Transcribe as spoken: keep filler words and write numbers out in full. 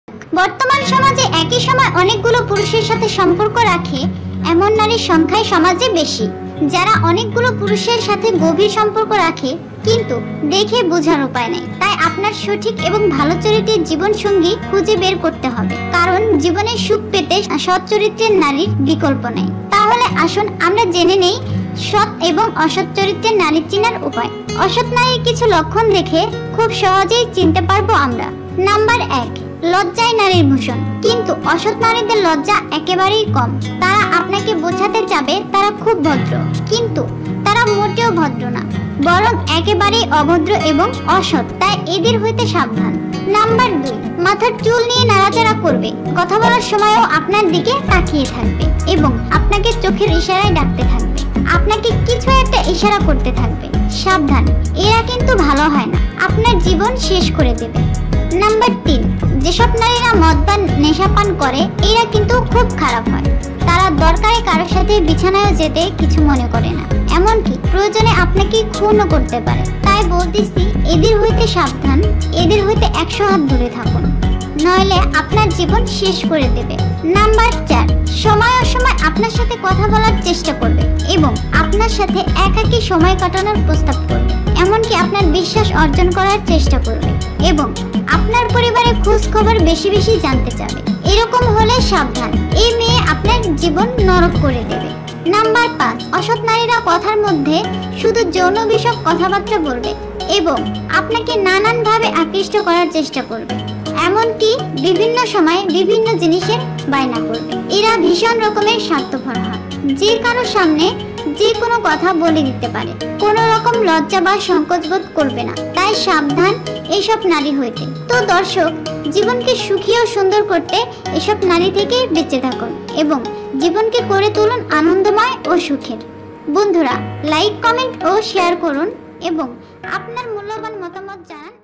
বর্তমান সমাজে একই সময় অনেকগুলো পুরুষের সাথে সম্পর্ক রাখে এমন নারীর সংখ্যাই সমাজে বেশি। যারা অনেকগুলো পুরুষের সাথে গভীর সম্পর্ক রাখে কিন্তু দেখে বোঝার উপায় নেই। তাই আপনার সঠিক এবং ভালো চরিত্রের জীবন সঙ্গী খুঁজে বের করতে হবে, কারণ জীবনে সুখ পেতে সৎ চরিত্রের নারীর বিকল্প নেই। তাহলে আসুন আমরা জেনে নেই সৎ এবং অসৎ চরিত্রের নারী চেনার উপায়। অসৎ নারীর কিছু লক্ষণ দেখে খুব সহজেই চিনতে পারবো আমরা। নাম্বার এক, লজ্জায় নারীর ভূষণ। কিন্তু অসৎ নারীদের লজ্জা একেবারেই কম। তারা আপনাকে বোঝাতে চাবে তারা খুব ভদ্র, কিন্তু তারা মোটেও ভদ্র না, বরং একেবারেই অভদ্র এবং অসৎ। তাই এদের হইতে সাবধান। নাম্বার দুই, মাথার চুল নিয়ে নাড়াচাড়া করবে, কথা বলার সময়ও আপনার দিকে তাকিয়ে থাকবে এবং আপনাকে চোখের ইশারায় ডাকতে থাকবে, আপনাকে কিছু একটা ইশারা করতে থাকবে। সাবধান, এরা কিন্তু ভালো হয় না, আপনার জীবন শেষ করে দেবে। নাম্বার তিন, যেসব নারীরা মদ বা নেশা পান করে এরা কিন্তু খুব খারাপ হয়। তারা দরকারে কারোর সাথে বিছানায় যেতে কিছু মনে করে না, এমনকি প্রয়োজনে আপনাকে খুনও করতে পারে। তাই বলতেছি এদের হইতে সাবধান, এদের হইতে একশো হাত দূরে থাকুন, নইলে আপনার জীবন শেষ করে দেবে। নাম্বার চার, সময় অসময় আপনার সাথে কথা বলার চেষ্টা করবে এবং আপনার সাথে একাকী সময় কাটানোর প্রস্তাব করবে, এমনকি আপনার বিশ্বাস অর্জন করার চেষ্টা করবে এবং আপনার পরিবারের খোঁজ খবর বেশি বেশি জানতে চাবে। এরকম হলে সাবধান, এই মেয়ে আপনার জীবন নরক করে দেবে। নাম্বার পাঁচ, অসৎ নারীরা কথার মধ্যে শুধু যৌন বিষয়ক কথাবার্তা বলবে এবং আপনাকে নানানভাবে আকৃষ্ট করার চেষ্টা করবে, এমনকি বিভিন্ন সময় বিভিন্ন জিনিসের বায়না করবে। এরা ভীষণ রকমের স্বার্থপর হয়, যে কারোর সামনে যে কোনো কথা বলে দিতে পারে, কোনো রকম লজ্জা বা সংকোচ বোধ করবে না। তাই সাবধান এইসব নারী হইতে। তো দর্শক, জীবনকে সুখী ও সুন্দর করতে এসব নারী থেকে বেঁচে থাকুন এবং জীবনকে করে তুলুন আনন্দময় ও সুখের। বন্ধুরা, লাইক, কমেন্ট ও শেয়ার করুন এবং আপনার মূল্যবান মতামত জানান।